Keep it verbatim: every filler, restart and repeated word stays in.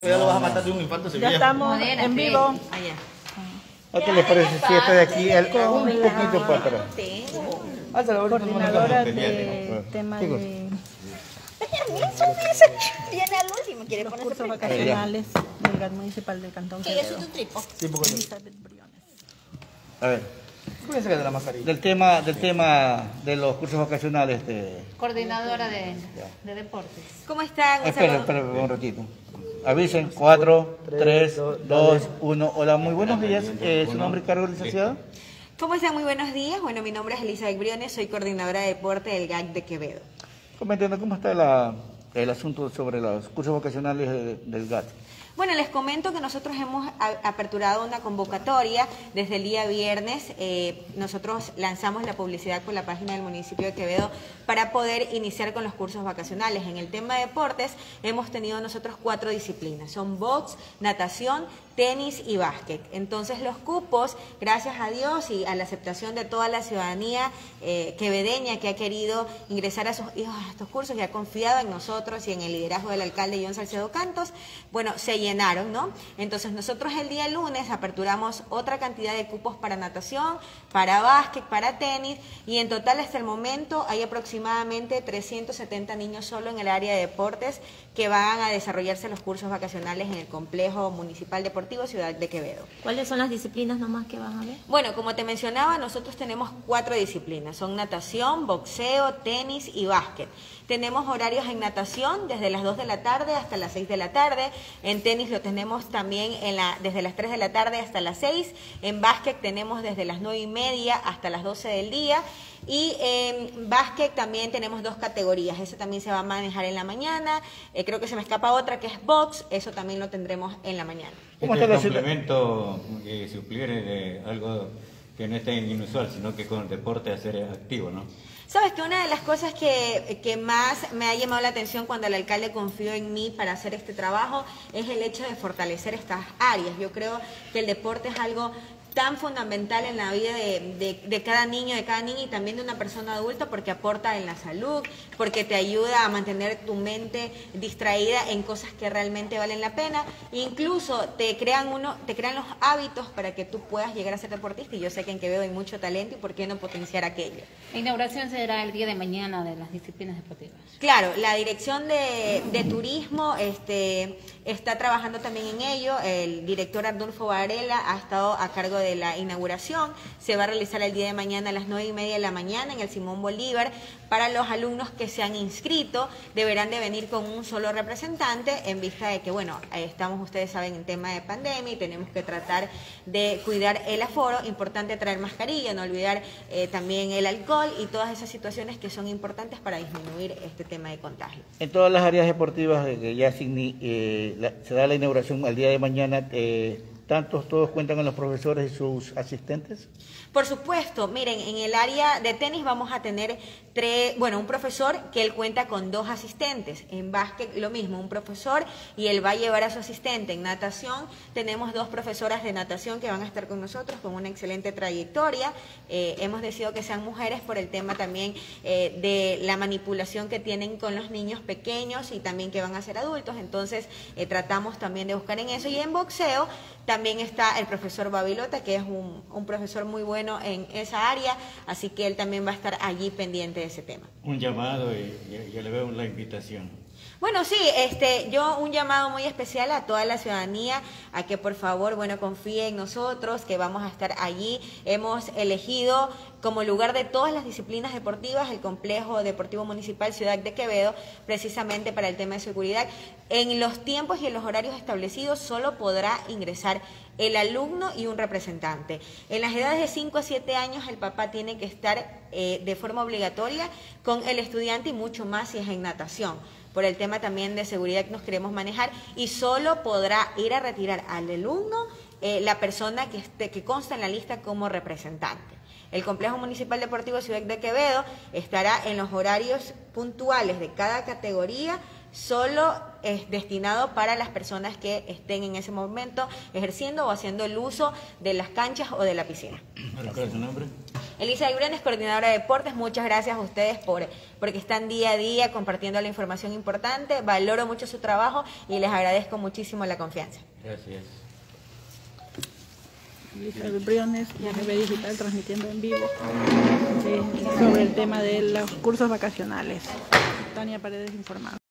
Ya lo vas a matar de un infarto sevillano. Ya estamos en vivo. ¿A qué les parece si estoy aquí el, un poquito para atrás? Coordinadora de tema de Viene al último, quiere los ponerse cursos primero. vacacionales del G A T municipal del Cantón Que yo soy Quevedo. tu tripo. Sí, porque no. Elizabeth Briones. A ver, Cuídense de la mascarilla. del tema, del tema de los cursos vacacionales de... Coordinadora de, de deportes. ¿Cómo están? Un Espera, saludo. espera un ratito. Avisen, cuatro, tres, dos, uno. Hola, muy buenos días. Eh, ¿Su nombre y cargo, licenciado? ¿Cómo están? Muy buenos días. Bueno, mi nombre es Elizabeth Briones, soy coordinadora de deporte del G A C de Quevedo. Coméntenos cómo está la, el asunto sobre los cursos vacacionales de- del G A T. Bueno, les comento que nosotros hemos a- aperturado una convocatoria desde el día viernes. Eh, nosotros lanzamos la publicidad por la página del municipio de Quevedo para poder iniciar con los cursos vacacionales. En el tema de deportes hemos tenido nosotros cuatro disciplinas. Son box, natación, tenis y básquet. Entonces los cupos, gracias a Dios y a la aceptación de toda la ciudadanía eh, quevedeña que ha querido ingresar a sus hijos a estos cursos y ha confiado en nosotros y en el liderazgo del alcalde John Salcedo Cantos, bueno, se llenaron, ¿no? Entonces nosotros el día lunes aperturamos otra cantidad de cupos para natación, para básquet, para tenis, y en total hasta el momento hay aproximadamente trescientos setenta niños solo en el área de deportes que van a desarrollarse los cursos vacacionales en el complejo municipal deportivo Ciudad de Quevedo. ¿Cuáles son las disciplinas nomás que van a ver? Bueno, como te mencionaba, nosotros tenemos cuatro disciplinas, son natación, boxeo, tenis y básquet. Tenemos horarios en natación desde las dos de la tarde hasta las seis de la tarde, en tenis lo tenemos también en la, desde las tres de la tarde hasta las seis, en básquet tenemos desde las nueve y media hasta las doce del día, y en básquet también tenemos dos categorías, eso también se va a manejar en la mañana, eh, creo que se me escapa otra que es box, eso también lo tendremos en la mañana. ¿Cómo Este está la ciudad? complemento que supliere de algo que no es tan inusual, sino que con el deporte hacer activo, ¿no? Sabes que una de las cosas que, que más me ha llamado la atención cuando el alcalde confió en mí para hacer este trabajo es el hecho de fortalecer estas áreas. Yo creo que el deporte es algo tan fundamental en la vida de, de, de cada niño, de cada niña y también de una persona adulta, porque aporta en la salud, porque te ayuda a mantener tu mente distraída en cosas que realmente valen la pena, incluso te crean uno, te crean los hábitos para que tú puedas llegar a ser deportista, y yo sé que en Quevedo hay mucho talento y por qué no potenciar aquello. La inauguración será el día de mañana de las disciplinas deportivas. Claro, la dirección de, de turismo este, está trabajando también en ello. El director Arnulfo Varela ha estado a cargo de la inauguración. Se va a realizar el día de mañana a las nueve y media de la mañana en el Simón Bolívar. Para los alumnos que se han inscrito, deberán de venir con un solo representante, en vista de que, bueno, estamos, ustedes saben, en tema de pandemia y tenemos que tratar de cuidar el aforo. Importante traer mascarilla, no olvidar eh, también el alcohol y todas esas situaciones que son importantes para disminuir este tema de contagio. En todas las áreas deportivas eh, que ya signi- eh, la- se da la inauguración al día de mañana, eh, ¿tantos todos cuentan con los profesores y sus asistentes? Por supuesto, miren, en el área de tenis vamos a tener tres, bueno, un profesor que él cuenta con dos asistentes. En básquet lo mismo, un profesor y él va a llevar a su asistente. En natación tenemos dos profesoras de natación que van a estar con nosotros con una excelente trayectoria. Eh, hemos decidido que sean mujeres por el tema también eh, de la manipulación que tienen con los niños pequeños y también que van a ser adultos. Entonces eh, tratamos también de buscar en eso. Y en boxeo también está el profesor Babilota, que es un, un profesor muy bueno en esa área, así que él también va a estar allí pendiente de ese tema. Un llamado y yo le veo la invitación. Bueno, sí, este, yo un llamado muy especial a toda la ciudadanía a que por favor, bueno, confíe en nosotros, que vamos a estar allí. Hemos elegido como lugar de todas las disciplinas deportivas el Complejo Deportivo Municipal Ciudad de Quevedo, precisamente para el tema de seguridad. En los tiempos y en los horarios establecidos solo podrá ingresar el alumno y un representante. En las edades de cinco a siete años el papá tiene que estar eh, de forma obligatoria con el estudiante y mucho más si es en natación. Por el tema también de seguridad que nos queremos manejar, y solo podrá ir a retirar al alumno eh, la persona que, esté, que consta en la lista como representante. El Complejo Municipal Deportivo Ciudad de Quevedo estará en los horarios puntuales de cada categoría, solo es destinado para las personas que estén en ese momento ejerciendo o haciendo el uso de las canchas o de la piscina. ¿Cuál es su nombre? Elisa Ibrenes, coordinadora de deportes, muchas gracias a ustedes por porque están día a día compartiendo la información importante. Valoro mucho su trabajo y les agradezco muchísimo la confianza. Gracias. Elizabeth Briones, Y N B Digital, transmitiendo en vivo eh, sobre el tema de los cursos vacacionales. Tania Paredes informando.